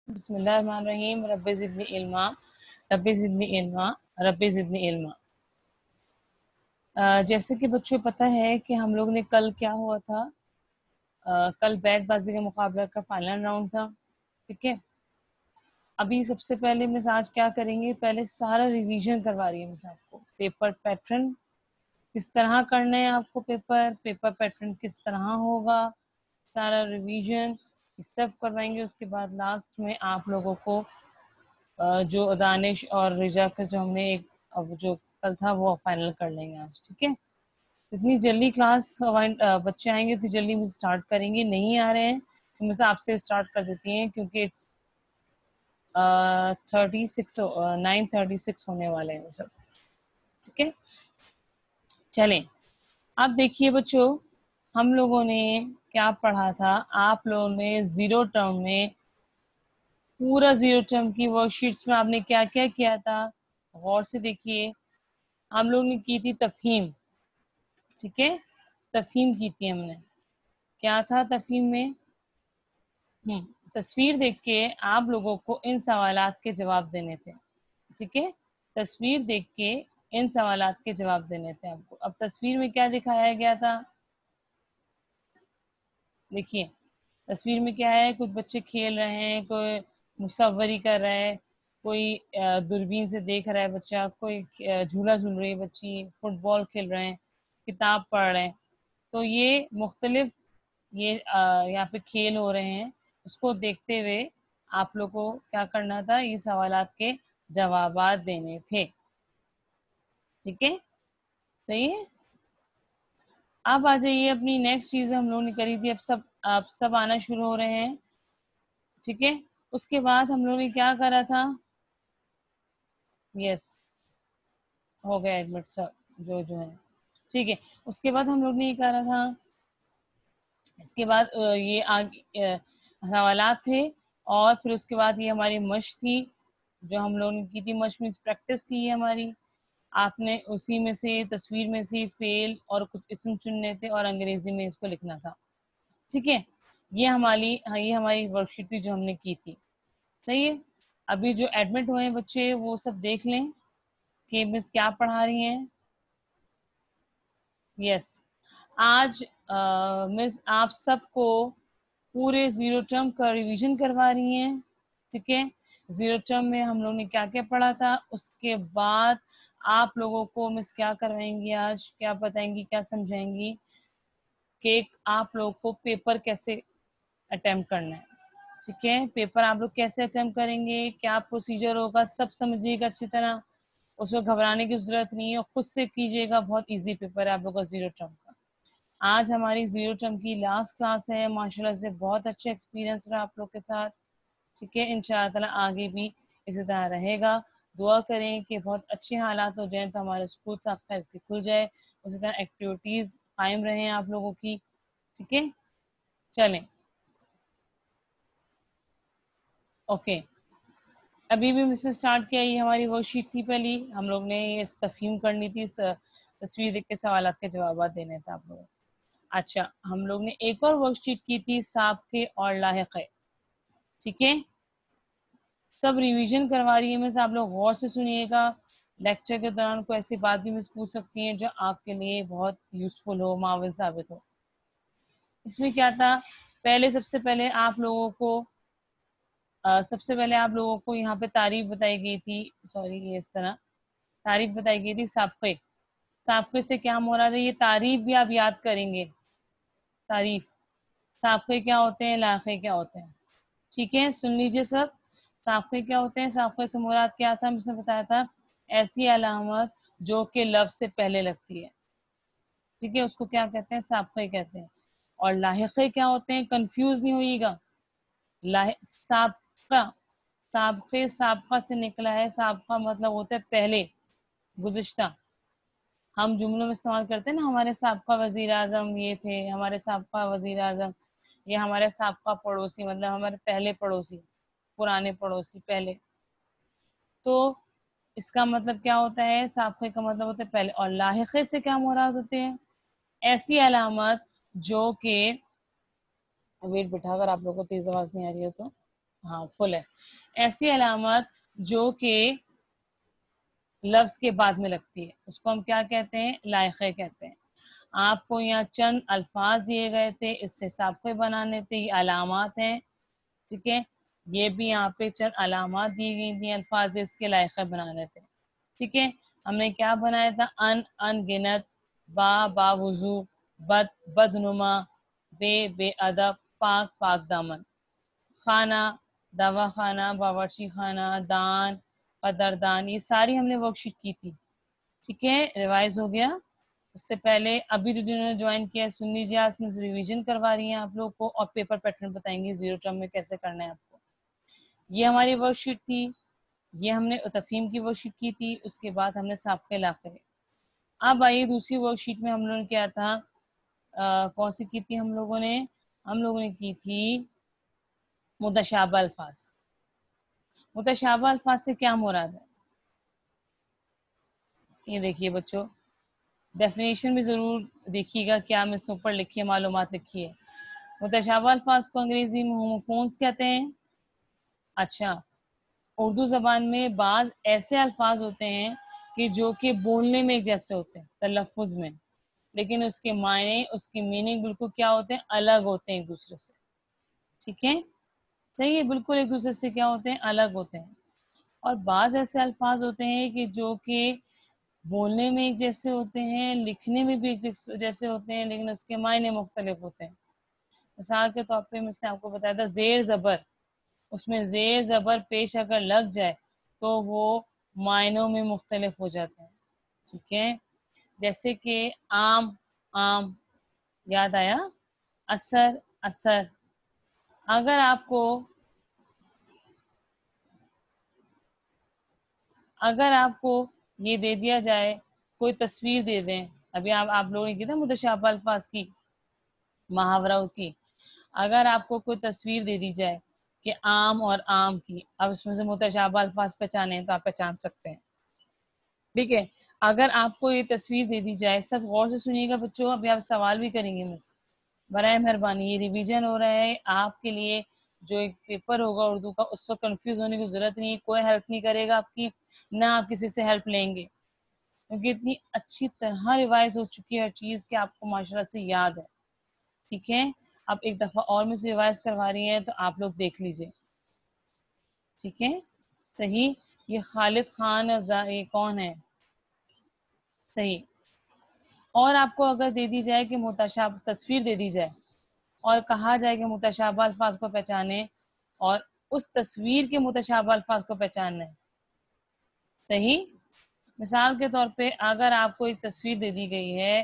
बिस्मिल्लाहिर्रहमानिर्रहीम। Rabbi ज़िदनी इल्मा, rabbi ज़िदनी इल्मा, rabbi ज़िदनी इल्मा। जैसे कि बच्चों पता है कि हम लोग ने कल क्या हुआ था, कल बैटबाजी के मुकाबला का फाइनल राउंड था। ठीक है, अभी सबसे पहले मिस आज क्या करेंगे, पहले सारा रिवीजन करवा रही है मिस आपको। पेपर पैटर्न किस तरह करना है आपको, पेपर पैटर्न किस तरह होगा, सारा रिवीजन सब करवाएंगे। उसके बाद लास्ट में आप लोगों को जो दानिश और रिजा का जो हमने एक अब जो कल था वो फाइनल कर लेंगे आज। ठीक है, इतनी जल्दी क्लास बच्चे आएंगे तो जल्दी मुझे स्टार्ट करेंगे, नहीं आ रहे हैं तो मुझे आपसे स्टार्ट कर देती हैं क्योंकि इट्स 9:36 होने वाले हैं सब। ठीक है, चलें। अब देखिए बच्चों, हम लोगों ने क्या पढ़ा था, आप लोगों ने जीरो टर्म में पूरा जीरो टर्म की वर्कशीट्स में आपने क्या क्या किया था, गौर से देखिए। हम लोग ने की थी तफहीम। ठीक है, तफहीम की थी हमने। क्या था तफहीम में, तस्वीर देख के आप लोगों को इन सवालात के जवाब देने थे। ठीक है, तस्वीर देख के इन सवालात के जवाब देने थे आपको। अब तस्वीर में क्या दिखाया गया था, देखिए तस्वीर में क्या है, कुछ बच्चे खेल रहे हैं, कोई मुसव्वरी कर रहा है, कोई दूरबीन से देख रहा है बच्चा, कोई झूला झूल रही है बच्ची, फुटबॉल खेल रहे हैं, किताब पढ़ रहे हैं। तो ये मुख्तलिफ ये यहाँ पे खेल हो रहे हैं, उसको देखते हुए आप लोग को क्या करना था, ये सवालात के जवाबात देने थे। ठीक है, सही है। अब आ जाइए, अपनी नेक्स्ट चीज हम लोगों ने करी थी, अब सब आना शुरू हो रहे हैं। ठीक है, उसके बाद हम लोगों ने क्या करा था, यस हो गया एडमिट सब जो जो है। ठीक है, उसके बाद हम लोग ने ये करा था, इसके बाद ये आगे सवालात थे, और फिर उसके बाद ये हमारी मश्क थी जो हम लोगों ने की थी। मश्क मीन्स प्रैक्टिस थी ये हमारी। आपने उसी में से तस्वीर में से फेल और कुछ इसम चुनने थे और अंग्रेजी में इसको लिखना था। ठीक है, ये हमारी वर्कशीट थी जो हमने की थी। सही है, अभी जो एडमिट हुए हैं बच्चे वो सब देख लें कि मिस क्या पढ़ा रही हैं। यस, आज मिस आप सबको पूरे जीरो टर्म का रिवीजन करवा रही हैं। ठीक है, जीरो टर्म में हम लोग ने क्या क्या पढ़ा था, उसके बाद आप लोगों को मिस क्या करवाएंगी, आज क्या बताएंगी, क्या समझाएंगी कि आप लोगों को पेपर कैसे अटेम्प्ट करना है। ठीक है, पेपर आप लोग कैसे अटेम्प्ट करेंगे, क्या प्रोसीजर होगा, सब समझिएगा अच्छी तरह। उसमें घबराने की जरूरत नहीं है, और खुद से कीजिएगा, बहुत इजी पेपर है आप लोग का जीरो टर्म का। आज हमारी जीरो टर्म की लास्ट क्लास है, माशाल्लाह से बहुत अच्छा एक्सपीरियंस रहा आप लोग के साथ। ठीक है, इंशाअल्लाह ताला आगे भी इसी तरह रहेगा। दुआ करें कि बहुत अच्छे हालात हो जाए तो हमारे स्कूल साफ करके खुल जाए, उसी तरह एक्टिविटीज कायम रहें आप लोगों की। ठीक है, चलें ओके। अभी भी मिसने स्टार्ट किया, ये हमारी वर्कशीट थी पहली, हम लोग ने ये तफहीम करनी थी, तस्वीर देख के सवाल के जवाब देने थे आप लोगों को। अच्छा, हम लोग ने एक और वर्कशीट की थी, साबके और लाहिक़े। ठीक है, सब रिवीजन करवा रही है मिस, आप लोग गौर से सुनिएगा। लेक्चर के दौरान कोई ऐसी बात भी मिस पूछ सकती हैं जो आपके लिए बहुत यूजफुल हो, माविन साबित हो। इसमें क्या था, सबसे पहले आप लोगों को यहाँ पे तारीफ बताई गई थी, सॉरी ये इस तरह तारीफ बताई गई थी साबके। साबके से क्या मुराद है, ये तारीफ भी आप याद करेंगे। तारीफ, साबके क्या होते हैं, लाखे क्या होते हैं। ठीक है, सुन लीजिए सब। साबके क्या होते हैं, साबके से मुराद क्या था, हमने बताया था, ऐसी अलामत जो कि लफ्ज से पहले लगती है। ठीक है, उसको क्या कहते हैं, साबके कहते हैं। और लाहिके क्या होते हैं, कंफ्यूज नहीं होइएगा। साबका, साबके साबका से निकला है, साबका मतलब होता है पहले, गुज़िश्ता। हम जुमलों में इस्तेमाल करते हैं ना, हमारे साबका वजीर आजम ये थे, हमारे साबका वजीर आजम, या हमारे साबका पड़ोसी, मतलब हमारे पहले पड़ोसी, पुराने पड़ोसी पहले। तो इसका मतलब क्या होता है, साबके का मतलब होता है पहले। और लाहिके से क्या मुराद होते हैं, ऐसी अलामत जो कि, वेट बिठा, अगर आप लोगों को तेज आवाज नहीं आ रही हो तो, हाँ फुल है। ऐसी अलामत जो कि लफ्ज के बाद में लगती है उसको हम क्या कहते हैं, लायक़े कहते हैं। आपको यहाँ चंद अल्फाज दिए गए थे, इससे साफ़े बनाने थे, ये अलामात हैं, ठीक है। ये भी यहाँ पे चंद अलामात दी गई थी, अल्फाज इसके लायक़े बनाने थे, ठीक है। हमने क्या बनाया था, अनगिनत, बावुजू, बदनुमा, बेअदब, पाक दामन, खाना, दवा खाना, बावर्ची खाना, दान, कदरदान, ये सारी हमने वर्कशीट की थी, ठीक है। रिवाइज हो गया। उससे पहले अभी जो जिन्होंने ज्वाइन किया है सुन लीजिए, आज में रिवीजन करवा रही हैं आप लोग को और पेपर पैटर्न बताएंगे जीरो टर्म में कैसे करना है आपको। ये हमारी वर्कशीट थी, ये हमने तफहीम की वर्कशीट की थी, उसके बाद हमने साफ़े लाक़े। अब आइए दूसरी वर्कशीट में हम लोगों ने क्या था, कौन सी की थी हम लोगों ने की थी मुतशाबह अल्फाज। मुतशाबह अल्फाज से क्या मुराद है, ये देखिए बच्चों, डेफिनेशन भी ज़रूर देखिएगा क्या हम इसके ऊपर लिखी है, मालूमात लिखी है। मुतशाबह अल्फाज को अंग्रेजी में होमोफोन्स कहते हैं। अच्छा, उर्दू ज़बान में बाज़ ऐसे अल्फाज होते हैं कि जो कि बोलने में एक जैसे होते हैं तलफ़ुज़ में, लेकिन उसके मायने, उसकी मीनिंग बिल्कुल क्या होते हैं, अलग होते हैं एक दूसरे से, ठीक है। सही है, बिल्कुल एक दूसरे से क्या होते हैं, अलग होते हैं। और बाज़ ऐसे अल्फाज होते हैं कि जो कि बोलने में एक जैसे होते हैं, लिखने में भी एक जैसे होते हैं, लेकिन उसके मायने मुख्तलिफ होते हैं। मिसाल के तौर पे मैंने आपको बताया था जेर ज़बर, उसमें जेर ज़बर पेश अगर लग जाए तो वो मायनों में मुख्तलिफ हो जाते हैं, ठीक है। जैसे कि आम, आम, याद आया, असर, असर। अगर आपको ये दे दिया जाए, कोई तस्वीर दे दें, अभी आप लोगों ने की था मुतशाबह अल्फाज की, मुहावरों की, अगर आपको कोई तस्वीर दे दी जाए कि आम और आम की, अब इसमें से मुतशाबह अल्फाज पहचाने तो आप पहचान सकते हैं, ठीक है। अगर आपको ये तस्वीर दे दी जाए, सब गौर से सुनिएगा बच्चों, अभी आप सवाल भी करेंगे मिस, बराए मेहरबानी, ये रिवीजन हो रहा है आपके लिए। जो एक पेपर होगा उर्दू का, उस वक्त कंफ्यूज होने की जरूरत नहीं है, कोई हेल्प नहीं करेगा आपकी, ना आप किसी से हेल्प लेंगे, क्योंकि इतनी अच्छी तरह रिवाइज हो चुकी है हर चीज कि आपको माशाल्लाह से याद है, ठीक है। अब एक दफा और मिस रिवाइज करवा रही है तो आप लोग देख लीजिए, ठीक है। सही, ये खालिद खान, ये कौन है, सही। और आपको अगर दे दी जाए कि मुतशाब तस्वीर दे दी जाए और कहा जाए कि मुतशाबह अल्फाज को पहचाने, और उस तस्वीर के मुतशाबह अल्फाज को पहचानना है, सही। मिसाल के तौर पे अगर आपको एक तस्वीर दे दी गई है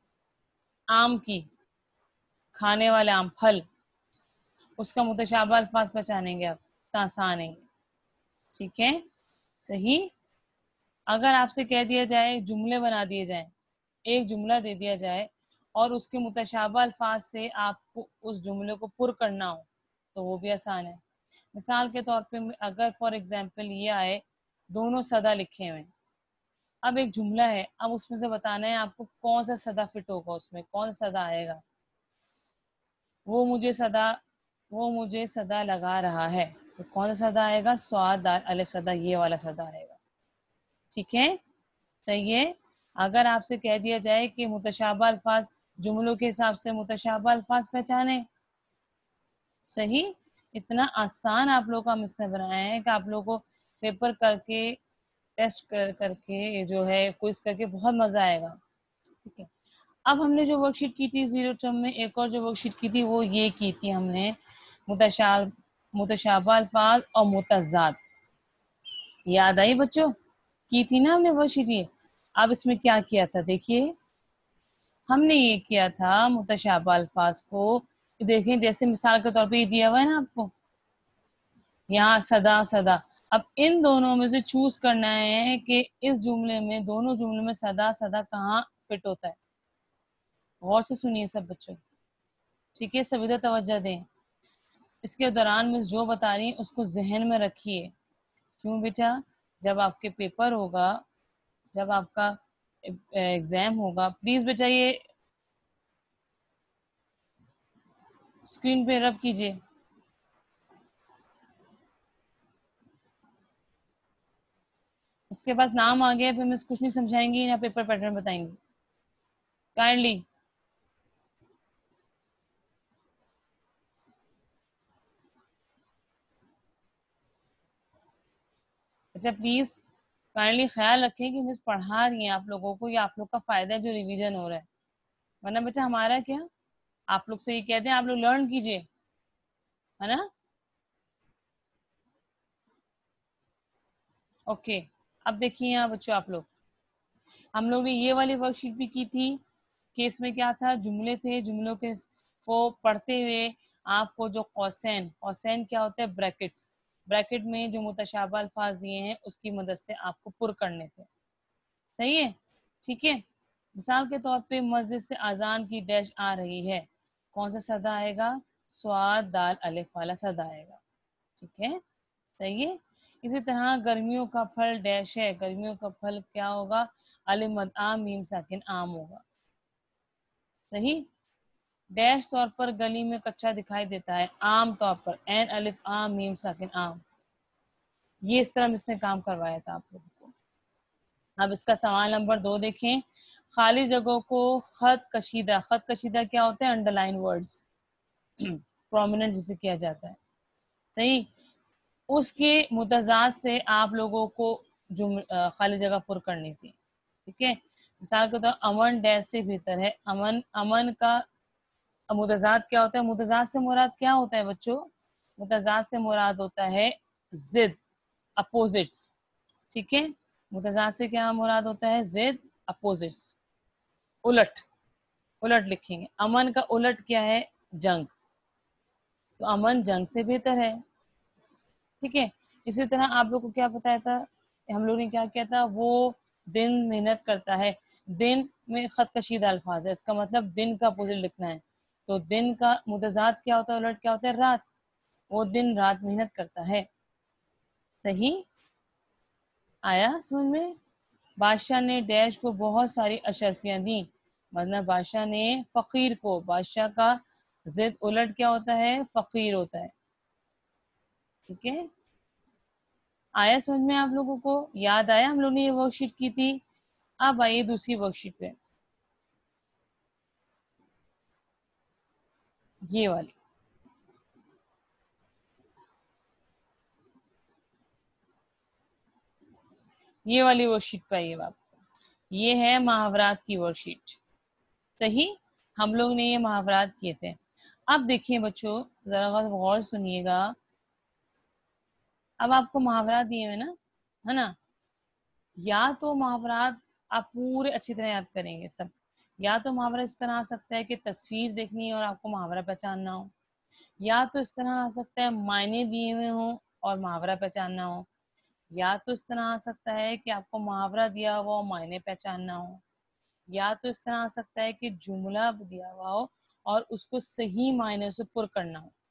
आम की, खाने वाले आम, फल, उसका मुतशाबह अल्फाज पहचानेंगे आप तो आसान है, ठीक है, सही। अगर आपसे कह दिया जाए जुमले बना दिए जाए, एक जुमला दे दिया जाए और उसके मुतशाबह अल्फाज से आपको उस जुमले को पुर करना हो तो वो भी आसान है। मिसाल के तौर पे अगर फॉर एग्जांपल ये आए, दोनों सदा लिखे हुए हैं, अब एक जुमला है, अब उसमें से बताना है आपको कौन सा सदा फिट होगा, उसमें कौन सा सदा आएगा। वो मुझे सदा वो मुझे सदा लगा रहा है, तो कौन सा सदा आएगा, स्वादार अलिफ सदा, ये वाला सदा आएगा, ठीक है, सही है। अगर आपसे कह दिया जाए कि मुतशाबह अल्फाज जुमलों के हिसाब से मुतशाबह अल्फाज पहचाने, सही। इतना आसान आप लोग का हम इसमें बनाए हैं कि आप लोगों को पेपर करके, टेस्ट करके जो है क्विज करके बहुत मजा आएगा, ठीक है। अब हमने जो वर्कशीट की थी जीरो टर्म में, एक और जो वर्कशीट की थी वो ये की थी हमने, मुतशाबह अल्फाज और मुतज़ाद, याद आई बच्चों, की थी ना हमने वर्कशीट ये। अब इसमें क्या किया था देखिए, हमने ये किया था मुतशाबह अल्फाज को, देखें जैसे मिसाल के तौर पे ये दिया हुआ है ना आपको, यहाँ सदा सदा, अब इन दोनों में से चूज करना है कि इस जुमले में, दोनों जुमले में सदा सदा कहाँ फिट होता है। गौर से सुनिए सब बच्चों, ठीक है, सभी तवज्जो दें। इसके दौरान मिस जो बता रही है उसको जहन में रखिए, क्यों बेटा, जब आपके पेपर होगा, जब आपका एग्जाम होगा, प्लीज बेटा ये स्क्रीन पे रब कीजिए, उसके पास नाम आ गया, फिर मिस कुछ नहीं समझाएंगी या पेपर पैटर्न बताएंगी। काइंडली अच्छा प्लीज काइंडली ख्याल रखें कि मिस पढ़ा रही हैं आप लोगों को, या आप लोग का फायदा है जो रिवीजन हो रहा है, वरना बच्चा हमारा क्या, आप लोग से ये कहते हैं आप लोग लर्न कीजिए, है ना। ओके, अब देखिए यहाँ बच्चों आप लोग, हम लोग ने ये वाली वर्कशीट भी की थी कि इसमें क्या था, जुमले थे, जुमलों के को पढ़ते हुए आपको जो कौसैन, कौसैन क्या होता है, ब्रैकेट्स, ब्रैकेट में जो मुतशाबा अल्फाज दिए हैं उसकी मदद से आपको पुर करने थे। सही है, ठीक है। मिसाल के तौर पे मस्जिद से अजान की डैश आ रही है, कौन सा सदा आएगा, स्वाद दाल अलिफ वाला सदा आएगा, ठीक है, सही है। इसी तरह गर्मियों का फल डैश है, गर्मियों का फल क्या होगा, अलिफ मद आम मीम साकिन आम होगा, सही। डैश तौर पर गली में कच्चा दिखाई देता है, आम तौर पर एन अलिफ आम मीम साकिन आम। ये इस तरह इसने काम करवाया था आप लोगों को। अब इसका सवाल नंबर 2 देखें, खाली जगहों को खत कशीदा, खत कशीदा क्या होते हैं, अंडरलाइन वर्ड्स, प्रोमिनेंट जिसे किया जाता है, सही, उसके मुतजाद से आप लोगों को खाली जगह पुर करनी थी, ठीक है। मिसाल के तौर अमन डैश से बेहतर है, अमन, अमन का मुतजाद क्या होता है, मुतजाद से मुराद क्या होता है बच्चों, मुतजाद से मुराद होता है जिद, अपोजिट्स, ठीक है। मुतजाद से क्या मुराद होता है, जिद, अपोजिट्स, उलट, उलट लिखेंगे। अमन का उलट क्या है, जंग, तो अमन जंग से बेहतर है, ठीक है। इसी तरह आप लोग को क्या बताया था, हम लोग ने क्या किया था, वो दिन मेहनत करता है, दिन में खत कशीदा अल्फाज है, इसका मतलब दिन का अपोजिट लिखना है, तो दिन का मुतजाद क्या होता है, उलट क्या होता है, रात, वो दिन रात मेहनत करता है, सही। आया समझ में। बादशाह ने डैश को बहुत सारी अशरफियां दी, मतलब बादशाह ने फकीर को, बादशाह का जिद उलट क्या होता है, फकीर होता है, ठीक है। आया समझ में आप लोगों को, याद आया हम लोग ने ये वर्कशीट की थी। अब आइए दूसरी वर्कशीट पे, ये वाली, ये वाली वर्कशीट पे आइए आप, ये है मुहावरात की वर्कशीट, सही। हम लोग ने ये मुहावरात किए थे। अब देखिए बच्चों, जरा गौर सुनिएगा, अब आपको मुहावरात दिए हुए ना, है ना, या तो मुहावरात आप पूरे अच्छी तरह याद करेंगे सब, या तो मुहावरा इस तरह आ सकता है कि तस्वीर देखनी है और आपको मुहावरा पहचानना हो, या तो इस तरह आ सकता है मायने दिए हुए हों और मुहावरा पहचानना हो, या तो इस तरह आ सकता है कि आपको मुहावरा दिया हुआ हो, मायने पहचानना हो, या तो इस तरह आ सकता है कि जुमला दिया हुआ हो और उसको सही मायने से पुर करना हो।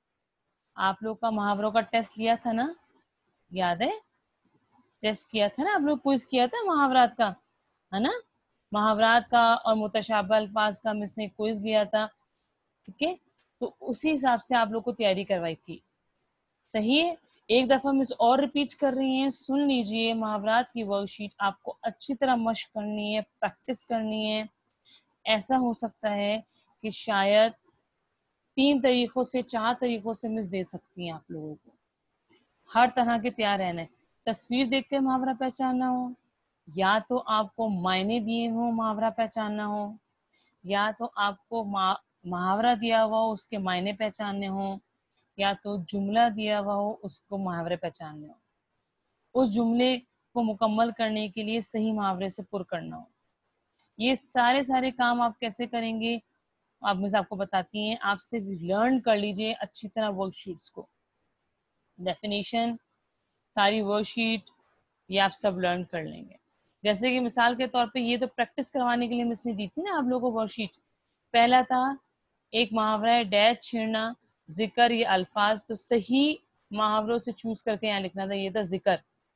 आप लोग का मुहावरों का टेस्ट लिया था ना, याद है, टेस्ट किया था ना आप लोग, क्विज किया था मुहावरात का, है ना, मुहावरात का और मुतशाबा अल्फाज का मिस ने क्विज लिया था, ठीक है। तो उसी हिसाब से आप लोग को तैयारी करवाई थी, सही है। एक दफा मिस और रिपीट कर रही हैं, सुन लीजिए, मुहावरात की वर्कशीट आपको अच्छी तरह मशक करनी है, प्रैक्टिस करनी है। ऐसा हो सकता है कि शायद 3 तरीकों से 4 तरीकों से मिस दे सकती हैं आप लोगों को, हर तरह के तैयार रहना है। तस्वीर देख के मुहावरा पहचानना हो, या तो आपको मायने दिए हो मुहावरा पहचानना हो, या तो आपको मुहावरा दिया हुआ हो उसके मायने पहचानने हो, या तो जुमला दिया हुआ हो उसको मुहावरे पहचानने हो, उस जुमले को मुकम्मल करने के लिए सही मुहावरे से पुर करना हो। ये सारे सारे काम आप कैसे करेंगे, आप मुझे आपको बताती हैं, आप सिर्फ लर्न कर लीजिए अच्छी तरह वर्कशीट्स को, डेफिनेशन, सारी वर्कशीट, ये आप सब लर्न कर लेंगे। जैसे कि मिसाल के तौर पे ये तो प्रैक्टिस करवाने के लिए मिस ने दी थी ना आप लोगों को वर्कशीट। पहला था एक मुहावरा है डैश छेड़ना, जिक्र ये अल्फाज, तो सही मुहावरों से चूज करके यहाँ लिखना था, ये था जिक्र।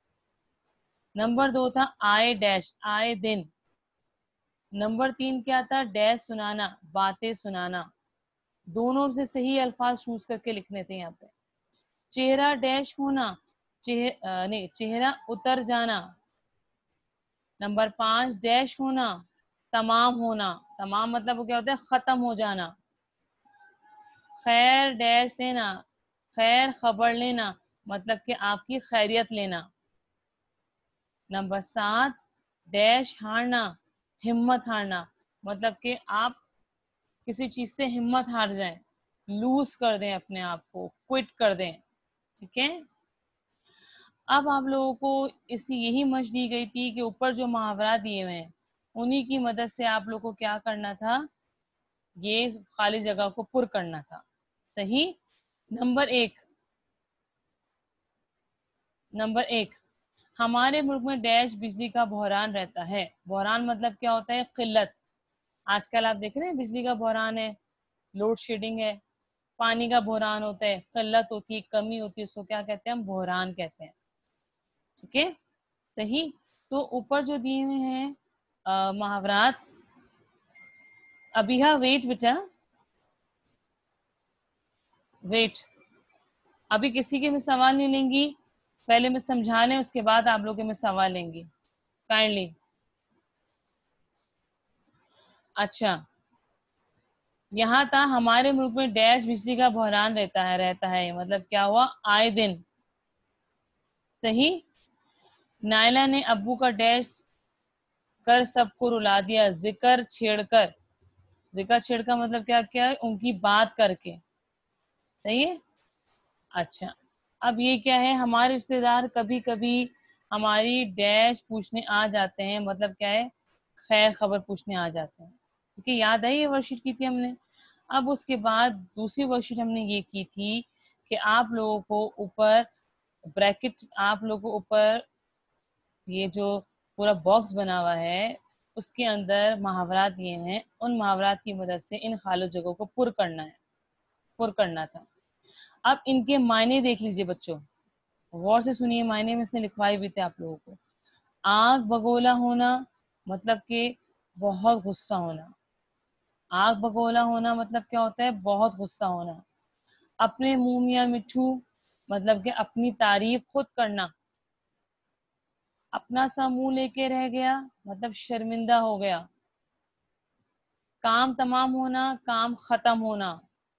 नंबर 2 था आए डैश, आए दिन। नंबर 3 क्या था, डैश सुनाना, बातें सुनाना। दोनों से सही अल्फाज चूज करके लिखने थे यहाँ पे। चेहरा डैश होना, नहीं, चेहरा उतर जाना, नंबर 5 डैश होना, तमाम होना। तमाम मतलब वो क्या होता है, खत्म हो जाना। खैर डैश लेना, खैर खबर लेना, मतलब कि आपकी खैरियत लेना। नंबर 7 डैश हारना, हिम्मत हारना, मतलब कि आप किसी चीज से हिम्मत हार जाएं, लूज कर दें अपने आप को, क्विट कर दें। ठीक है। अब आप लोगों को इसी यही मश दी गई थी कि ऊपर जो मुहावरा दिए हुए हैं उन्हीं की मदद से आप लोग को क्या करना था, ये खाली जगह को पुर करना था। सही। नंबर 1, नंबर 1, हमारे मुल्क में डैश बिजली का बहरान रहता है। बहरान मतलब क्या होता है, किल्लत। आजकल आप देख रहे हैं बिजली का बहरान है, लोड शेडिंग है। पानी का बहरान होता है, किल्लत होती है, कमी होती है, उसको क्या कहते हैं, हम बहरान कहते हैं। ठीक है। सही। तो ऊपर जो दिए हुए हैं मुहावरात, अभी हाँ वेट बेटा, वेट, अभी किसी के मैं सवाल नहीं लेंगी, पहले मैं समझा लें उसके बाद आप लोग के मैं सवाल लेंगी, काइंडली। अच्छा, यहाँ था हमारे मुल्क में डैश बिजली का बहरान रहता है, मतलब क्या हुआ, आए दिन। सही। नायला ने अब्बू का डैश कर सबको रुला दिया, जिक्र छेड़कर। जिक्र छेड़कर मतलब क्या क्या है, उनकी बात करके। सही है। अच्छा, अब ये क्या है, हमारे रिश्तेदार कभी कभी हमारी डैश पूछने आ जाते हैं, मतलब क्या है, खैर खबर पूछने आ जाते हैं। ठीक है, याद है ये वर्कशीट की थी हमने। अब उसके बाद दूसरी वर्कशीट हमने ये की थी कि आप लोगों को ऊपर ब्रैकेट, आप लोगों को ऊपर ये जो पूरा बॉक्स बना हुआ है उसके अंदर मुहावरात दिए हैं, उन मुहावरात की मदद से इन खाली जगहों को पुर करना है, पुर करना था। अब इनके मायने देख लीजिए बच्चों, गौर से सुनिए, मायने में से लिखवाए भी थे आप लोगों को। आग बगोला होना, मतलब कि बहुत गुस्सा होना। आग बगोला होना मतलब क्या होता है, बहुत गुस्सा होना। अपने मुंह मियां मिठू, मतलब कि अपनी तारीफ खुद करना। अपना सा मुंह लेके रह गया, मतलब शर्मिंदा हो गया। काम तमाम होना, काम खत्म होना।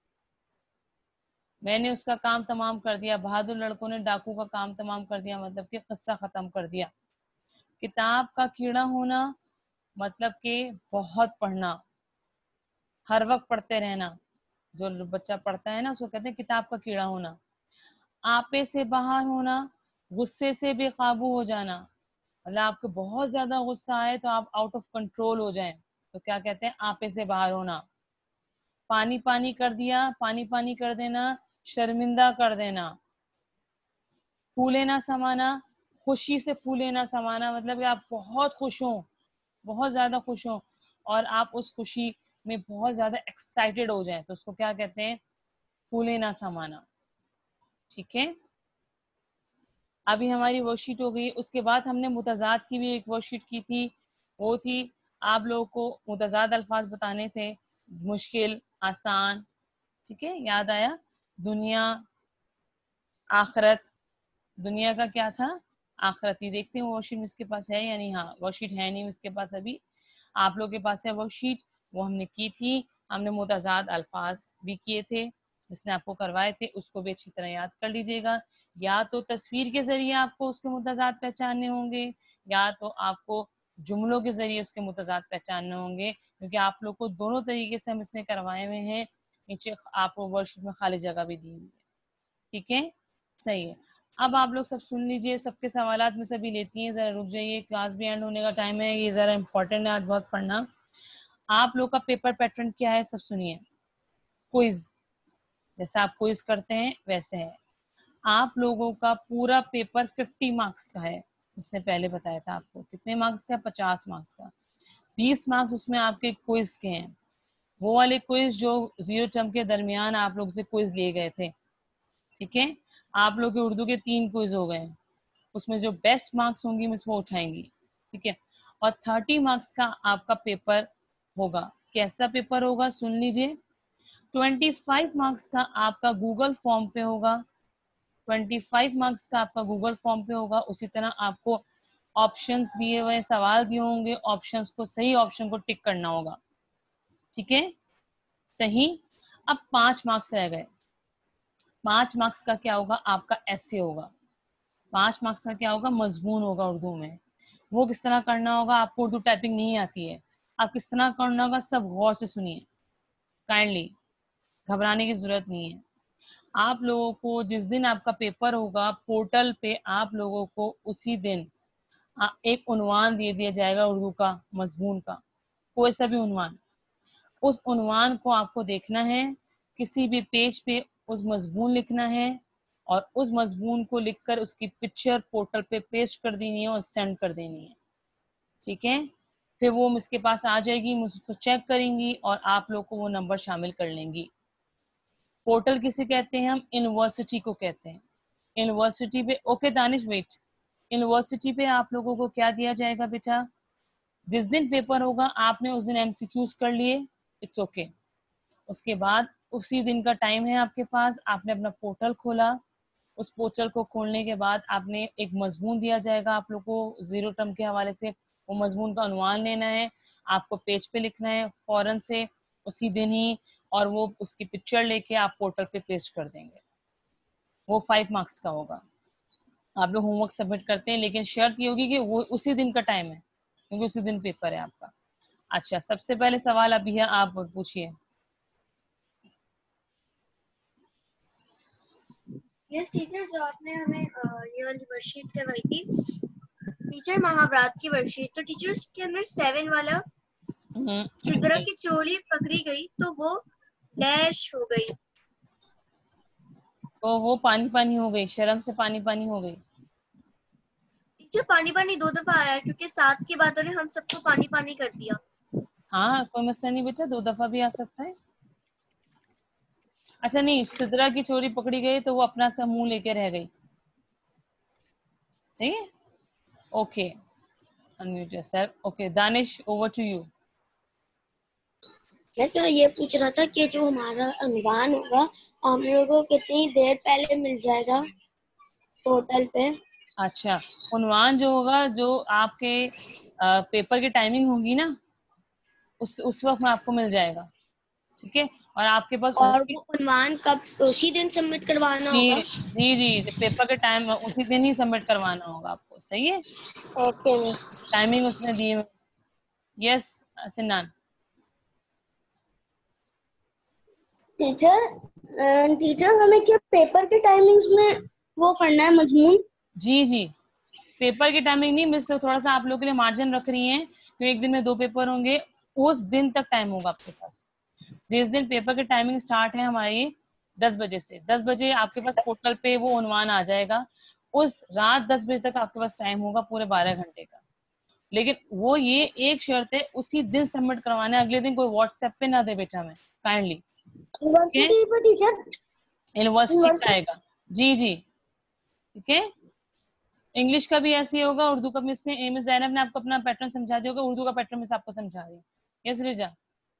मैंने उसका काम तमाम कर दिया, बहादुर लड़कों ने डाकू का काम तमाम कर दिया, मतलब कि किस्सा खत्म कर दिया। किताब का कीड़ा होना, मतलब कि बहुत पढ़ना, हर वक्त पढ़ते रहना। जो बच्चा पढ़ता है ना उसको कहते हैं किताब का कीड़ा होना। आपे से बाहर होना, गुस्से से बेकाबू हो जाना, मतलब आपको बहुत ज्यादा गुस्सा आए तो आप आउट ऑफ कंट्रोल हो जाएं, तो क्या कहते हैं, आपे से बाहर होना। पानी पानी कर दिया, पानी पानी कर देना, शर्मिंदा कर देना। फूले ना समाना, खुशी से फूले ना समाना, मतलब कि आप बहुत खुश हो, बहुत ज्यादा खुश हो और आप उस खुशी में बहुत ज्यादा एक्साइटेड हो जाए, तो उसको क्या कहते हैं, फूले ना समाना। ठीक है। अभी हमारी वर्कशीट हो गई, उसके बाद हमने मुतजाद की भी एक वर्कशीट की थी। वो थी, आप लोगों को मुतजाद अल्फाज बताने थे, मुश्किल, आसान। ठीक है, याद आया। दुनिया, आखरत। दुनिया का क्या था, आखरती। देखते हैं वर्कशीट इसके पास है या नहीं। हाँ, वर्कशीट है नहीं इसके पास अभी, आप लोग के पास है वर्कशीट, वो हमने की थी। हमने मुतजाद अल्फाज भी किए थे, जिसने आपको करवाए थे, उसको भी अच्छी तरह याद कर लीजिएगा। या तो तस्वीर के जरिए आपको उसके मुतजाद पहचानने होंगे, या तो आपको जुमलों के जरिए उसके मुतजाद पहचानने होंगे, क्योंकि आप लोग को दोनों तरीके से हम इसने करवाए हुए हैं। नीचे आपको वर्कशीट में खाली जगह भी दी हुई है। ठीक है, सही है। अब आप लोग सब सुन लीजिए, सबके सवालात में सभी लेती हैं, जरा रुक जाइए, क्लास भी एंड होने का टाइम है, ये जरा इंपॉर्टेंट है आज बहुत पढ़ना। आप लोग का पेपर पैटर्न क्या है, सब सुनिए। क्विज, जैसा आप क्विज करते हैं वैसे है। आप लोगों का पूरा पेपर 50 मार्क्स का है, इसने पहले बताया था आपको। कितने मार्क्स का, 50 मार्क्स का। 20 मार्क्स उसमें आपके क्विज के हैं, वो वाले क्विज जो जीरो टर्म के दरमियान आप लोग से क्विज लिए गए थे। ठीक है, आप लोग के उर्दू के 3 क्विज हो गए, उसमें जो बेस्ट मार्क्स होंगी मिस वो उठाएंगी। ठीक है, और 30 मार्क्स का आपका पेपर होगा। कैसा पेपर होगा, सुन लीजिए। 25 मार्क्स का आपका गूगल फॉर्म पे होगा, 25 मार्क्स का आपका गूगल फॉर्म पे होगा। उसी तरह आपको ऑप्शंस दिए हुए, सवाल दिए होंगे, ऑप्शंस को सही ऑप्शन को टिक करना होगा। ठीक है, सही। अब 5 मार्क्स रह गए। 5 मार्क्स का क्या होगा? आपका ऐसे होगा। 5 मार्क्स का क्या होगा? मजमून होगा उर्दू में। वो किस तरह करना होगा? आपको उर्दू टाइपिंग नहीं आती है, आप किस तरह करना होगा? सब गौर से सुनिए, काइंडली, घबराने की जरूरत नहीं है। आप लोगों को जिस दिन आपका पेपर होगा, पोर्टल पे आप लोगों को उसी दिन एक उन्वान दे दिया जाएगा उर्दू का, मजमून का, कोई सा भी उन्वान। उस उन्वान को आपको देखना है, किसी भी पेज पे उस मजमून लिखना है और उस मजमून को लिखकर उसकी पिक्चर पोर्टल पे पेस्ट कर देनी है और सेंड कर देनी है। ठीक है, फिर वो इसके पास आ जाएगी, मुझ उसको चेक करेंगी और आप लोग को वो नंबर शामिल कर लेंगी। पोर्टल किसे कहते हैं? हम यूनिवर्सिटी को कहते हैं। यूनिवर्सिटी पे, ओके दानिश वेट, यूनिवर्सिटी पे आप लोगों को क्या दिया जाएगा बेटा? जिस दिन पेपर होगा आपने उस दिन एमसीक्यूज कर लिए, इट्स ओके। उसके बाद उसी दिन का टाइम है आपके पास, आपने अपना पोर्टल खोला, उस पोर्टल को खोलने के बाद आपने एक मजमून दिया जाएगा आप लोग को जीरो टर्म के हवाले से, वो मजमून का अनुमान लेना है, आपको पेज पे लिखना है फौरन से उसी दिन ही, और वो उसकी पिक्चर लेके आप पोर्टल पे पेस्ट कर देंगे। वो 5 मार्क्स का होगा। आप लोग होमवर्क सबमिट करते हैं, लेकिन शर्त ये होगी कि वो उसी दिन का टाइम है, क्योंकि उसी दिन पेपर है आपका। अच्छा, सबसे पहले सवाल अभी है, आप पूछिए। यस टीचर, जो आपने हमें ये वाली वर्कशीट करवाई थी टीचर, महाभारत की वर्कशीट, तो टीचर उसके अंदर 7 वाला सिद्रा की चोली पकड़ी गई तो वो डैश हो गई। तो वो पानी पानी हो गई, शर्म से पानी पानी हो गई। टीचर पानी पानी 2 दफा आया है, क्योंकि 7 की बातों ने हम सबको पानी पानी कर दिया। हाँ, कोई मसला नहीं बेटा, 2 दफा भी आ सकता है। अच्छा नहीं, सिद्रा की चोरी पकड़ी गई तो वो अपना सा मुंह लेके रह गई। ठीक है, okay, unmute yourself. Okay Danish, over to you. मैं तो ये पूछ रहा था कि जो हमारा अनुमान होगा हम लोगों को कितनी देर पहले मिल जाएगा पोर्टल पे? अच्छा, उन्वान जो होगा, जो आपके पेपर की टाइमिंग होगी ना, उस वक्त में आपको मिल जाएगा। ठीक है, और आपके पास और वो उन्वान कब, उसी दिन सबमिट करवाना जी होगा? जी जी, पेपर के टाइम उसी दिन ही सबमिट करवाना होगा आपको। सही है, ओके मिस। टाइमिंग उसने दी है। यस सिन्नान। टीचर, टीचर हमें क्या पेपर के टाइमिंग्स में वो करना है मजमून? जी जी, पेपर की टाइमिंग नहीं मिस, तो थोड़ा सा आप लोगों के लिए मार्जिन रख रही हैं, तो एक दिन में 2 पेपर होंगे, उस दिन तक टाइम होगा आपके पास। जिस दिन पेपर की टाइमिंग स्टार्ट है हमारी 10 बजे से, 10 बजे आपके पास पोर्टल पे वो उन्वान आ जाएगा, उस रात 10 बजे तक आपके पास टाइम होगा, पूरे 12 घंटे का। लेकिन वो ये एक शर्त है, उसी दिन सबमिट करवाना है, अगले दिन कोई व्हाट्सएप पे ना दे बेटा, मैं काइंडली। ठीक है, यूनिवर्सिटी पर टीचर? यूनिवर्सिटी का यूनिवर्सिटी। आएगा। जी जी, ठीक है। इंग्लिश का भी ऐसे ही होगा, उर्दू का भी। इसमें एम जैनब ने आपको अपना पैटर्न समझा दिया होगा, उर्दू का पैटर्न मैं आपको समझा रही हूँ। यस रिजा।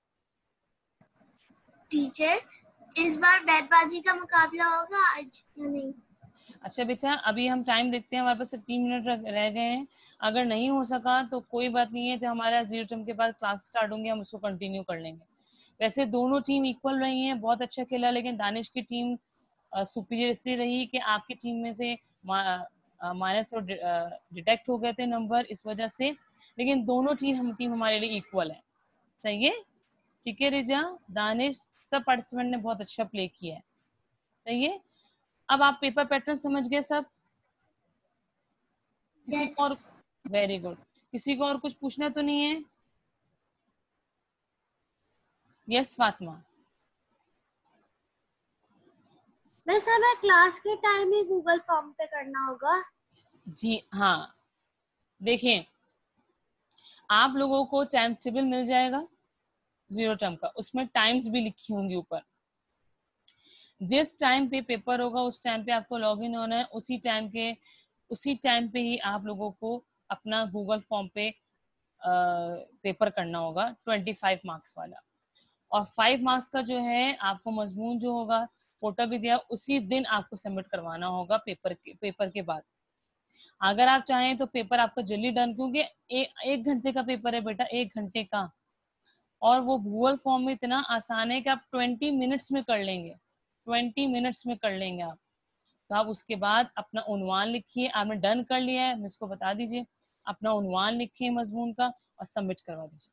टीचर, इस बार बैतबाजी का मुकाबला होगा आज या नहीं? अच्छा बेटा, अभी हम टाइम देखते हैं, हमारे पास सिर्फ 3 मिनट रह गए हैं। अगर नहीं हो सका तो कोई बात नहीं है, जब हमारा जीरो टर्म के बाद क्लास स्टार्ट होंगे हम उसको कंटिन्यू कर लेंगे। वैसे दोनों टीम इक्वल रही हैं, बहुत अच्छा खेला, लेकिन दानिश की टीम सुपीरियर इसलिए रही कि आपकी टीम में से माइनस तो डिटेक्ट हो गए थे नंबर, इस वजह से। लेकिन दोनों टीम हमारे लिए इक्वल है। सही है, ठीक है रिजा, दानिश, सब पार्टिसिपेंट ने बहुत अच्छा प्ले किया है। सही है, अब आप पेपर पैटर्न समझ गए सब? किसी को और? Very good. किसी को और कुछ पूछना तो नहीं है? यस फातिमा। वैसे हमें क्लास के टाइम ही गूगल फॉर्म पे करना होगा? जी हाँ, देखें, आप लोगों को टाइम टेबल मिल जाएगा जीरो टर्म का, उसमें टाइम्स भी लिखी होंगी ऊपर। जिस टाइम पे पेपर होगा उस टाइम पे आपको लॉग इन होना है, उसी टाइम पे ही आप लोगों को अपना गूगल फॉर्म पे पेपर करना होगा, 25 मार्क्स वाला। और 5 मार्क्स का जो है आपको मजमून जो होगा, फोटो भी दिया, उसी दिन आपको सबमिट करवाना होगा पेपर के बाद। अगर आप चाहें तो पेपर आपका जल्दी डन, क्योंकि एक घंटे का पेपर है बेटा, 1 घंटे का, और वो गूगल फॉर्म में इतना आसान है कि आप 20 मिनट्स में कर लेंगे, 20 मिनट्स में कर लेंगे आप। तो आप उसके बाद अपना उन्वान लिखिए, आपने डन कर लिया है, मुझको बता दीजिए, अपना उन्वान लिखिए मजमून का और सबमिट करवा दीजिए।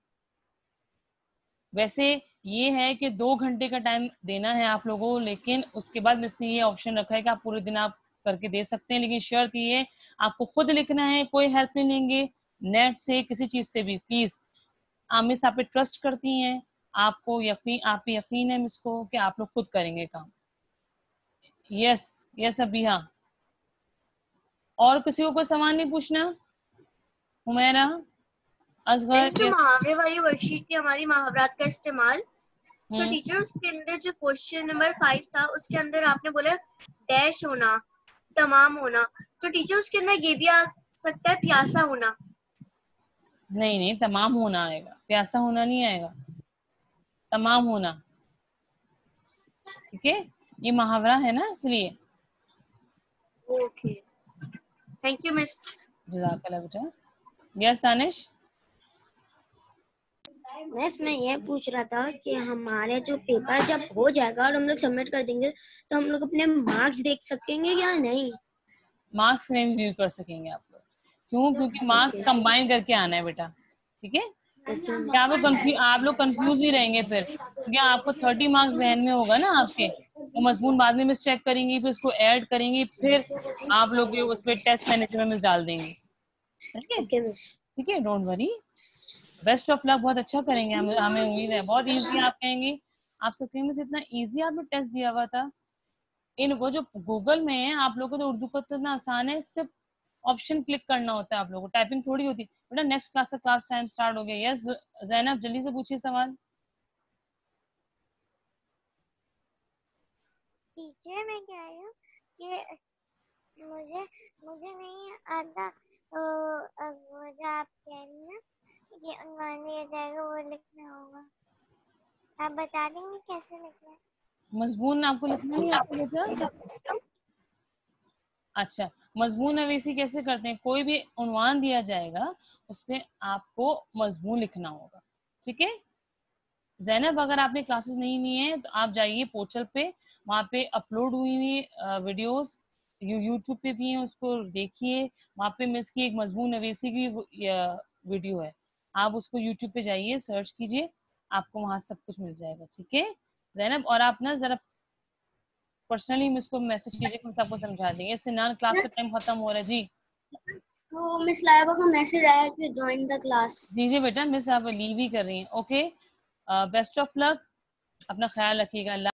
वैसे ये है कि 2 घंटे का टाइम देना है आप लोगों को, लेकिन उसके बाद इसने ये ऑप्शन रखा है कि आप पूरे दिन आप करके दे सकते हैं, लेकिन शर्त ये है आपको खुद लिखना है, कोई हेल्प नहीं लेंगे नेट से, किसी चीज से भी। प्लीज मिस आप पे ट्रस्ट करती हैं, आपको यकीन, आप पे यकीन है मिस को कि आप लोग खुद करेंगे काम। यस यस अभी, हाँ। और किसी को कोई सवाल नहीं पूछना? हुमैरा, असगर? जो मुहावरे वाली वर्कशीट थी हमारी, मुहावरात का इस्तेमाल, तो हम्म, टीचर उसके अंदर जो क्वेश्चन नंबर 5 था उसके अंदर आपने बोला डैश होना, तमाम होना, तो टीचर उसके अंदर ये भी आ सकता है प्यासा होना। नहीं नहीं, तमाम होना आएगा, प्यासा होना नहीं आएगा, तमाम होना। ठीक है, ये मुहावरा है ना, इसलिए। Okay, thank you miss. जज़ाकल्लाह बेटा। यस दानिश? बस मैं ये पूछ रहा था कि हमारे जो पेपर जब हो जाएगा और हम लोग सबमिट कर देंगे तो हम लोग अपने मार्क्स देख सकेंगे या नहीं? मार्क्स नहीं व्यू कर सकेंगे आप लोग। क्यों? क्योंकि मार्क्स कंबाइन करके आना है बेटा। ठीक है, क्या आप लोग कंफ्यूज ही रहेंगे फिर, क्योंकि आपको 30 मार्क्स जहन में होगा ना आपके, वो मजमून बाद में मिस चेक करेंगी, फिर उसको ऐड करेंगी, फिर आप लोग उस पर टेस्ट मैनेजर में मिस डाल देंगे। ठीक है, ठीक है, don't worry, best of luck, बहुत अच्छा करेंगे, हमें उम्मीद है। बहुत इजी आप कहेंगे, आप सब कहेंगे मिस इतना इजी आपने टेस्ट दिया हुआ था। इनको जो गूगल में है, आप लोगों को तो उर्दू का तो इतना आसान है, सिर्फ ऑप्शन क्लिक करना होता है, आप लोगों को टाइपिंग थोड़ी होती है बेटा। नेक्स्ट क्लास का क्लास टाइम स्टार्ट हो गया। यस जैनब, जल्दी से पूछिए सवाल। टीचर मैं कह रही हूँ कि मुझे मुझे नहीं आता, जो आप कह रही हैं कि उन्वान दिया जाएगा वो लिखना होगा, आप बता देंगे कैसे लिखना है? मजमून आपको लिखना नहीं आता बेटा? अच्छा, मजमून नवीसी कैसे करते हैं? कोई भी उन्वान दिया जाएगा, उसपे आपको मजमून लिखना होगा। ठीक है जैनब, अगर आपने क्लासेस नहीं ली हैं तो आप जाइए पोर्टल पे, वहाँ पे अपलोड हुई हुई वीडियोस यूट्यूब पे भी हैं, उसको देखिए। वहाँ पे मिस की एक मजमून नवीसी की वीडियो है, आप उसको यूट्यूब पे जाइए, सर्च कीजिए, आपको वहाँ सब कुछ मिल जाएगा। ठीक है जैनब, और आप ना जरा पर्सनली मुझको मैसेज कीजिए, हम सबको समझा देंगे। सिनान, क्लास का टाइम खत्म हो रहा है जी। तो मिस लाइबा का मैसेज आया कि ज्वाइन द क्लास। जी जी बेटा, मिस आप लीव ही कर रही हैं। ओके, बेस्ट ऑफ लक, अपना ख्याल रखिएगा।